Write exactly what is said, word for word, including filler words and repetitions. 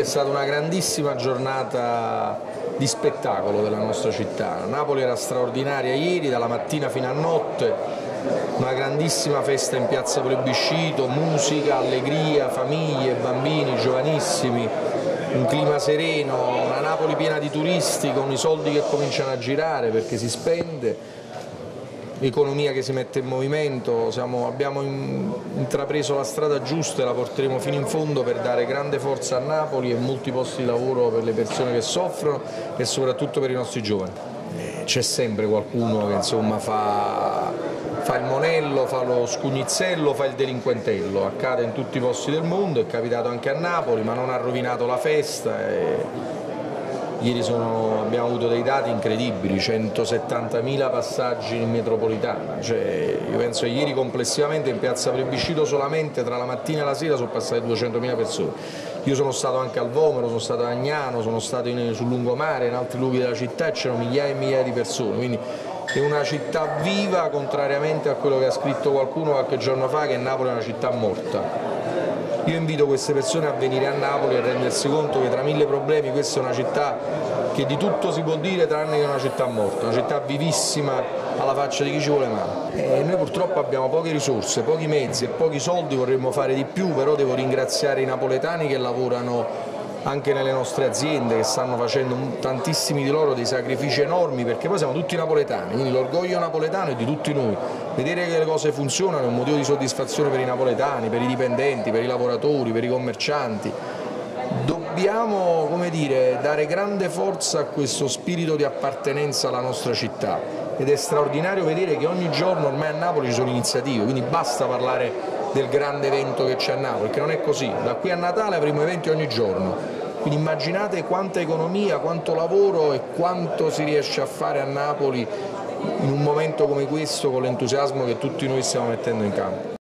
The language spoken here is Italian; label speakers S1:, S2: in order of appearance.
S1: stata una grandissima giornata di spettacolo della nostra città. Napoli era straordinaria ieri, dalla mattina fino a notte, una grandissima festa in piazza Plebiscito, musica, allegria, famiglie, bambini, giovanissimi, un clima sereno, una Napoli piena di turisti con i soldi che cominciano a girare perché si spende, l'economia che si mette in movimento. Siamo, abbiamo in, intrapreso la strada giusta e la porteremo fino in fondo per dare grande forza a Napoli e molti posti di lavoro per le persone che soffrono e soprattutto per i nostri giovani. C'è sempre qualcuno che insomma fa, fa il monello, fa lo scugnizello, fa il delinquentello, accade in tutti i posti del mondo, è capitato anche a Napoli, ma non ha rovinato la festa. E... Ieri sono, abbiamo avuto dei dati incredibili, centosettantamila passaggi in metropolitana, cioè, io penso che ieri complessivamente in piazza Plebiscito solamente tra la mattina e la sera sono passate duecentomila persone. Io sono stato anche al Vomero, sono stato a Agnano, sono stato in, sul lungomare, in altri luoghi della città e c'erano migliaia e migliaia di persone, quindi è una città viva, contrariamente a quello che ha scritto qualcuno qualche giorno fa che Napoli è una città morta. Io invito queste persone a venire a Napoli e a rendersi conto che tra mille problemi questa è una città che di tutto si può dire tranne che è una città morta, una città vivissima alla faccia di chi ci vuole male. E noi purtroppo abbiamo poche risorse, pochi mezzi e pochi soldi, vorremmo fare di più, però devo ringraziare i napoletani che lavorano anche nelle nostre aziende, che stanno facendo tantissimi di loro dei sacrifici enormi, perché poi siamo tutti napoletani, quindi l'orgoglio napoletano è di tutti noi. Vedere che le cose funzionano è un motivo di soddisfazione per i napoletani, per i dipendenti, per i lavoratori, per i commercianti. Dobbiamo, come dire, dare grande forza a questo spirito di appartenenza alla nostra città ed è straordinario vedere che ogni giorno ormai a Napoli ci sono iniziative, quindi basta parlare del grande evento che c'è a Napoli, perché non è così. Da qui a Natale avremo eventi ogni giorno. Quindi immaginate quanta economia, quanto lavoro e quanto si riesce a fare a Napoli in un momento come questo con l'entusiasmo che tutti noi stiamo mettendo in campo.